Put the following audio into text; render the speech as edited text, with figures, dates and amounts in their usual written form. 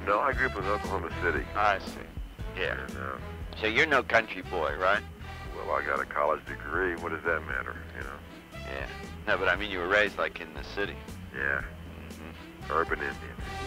No, I grew up in Oklahoma City. I see. Yeah. And, So you're no country boy, right? well, I got a college degree. What does that matter, you know? Yeah. No, but I mean you were raised like in the city. Yeah. Urban Indian.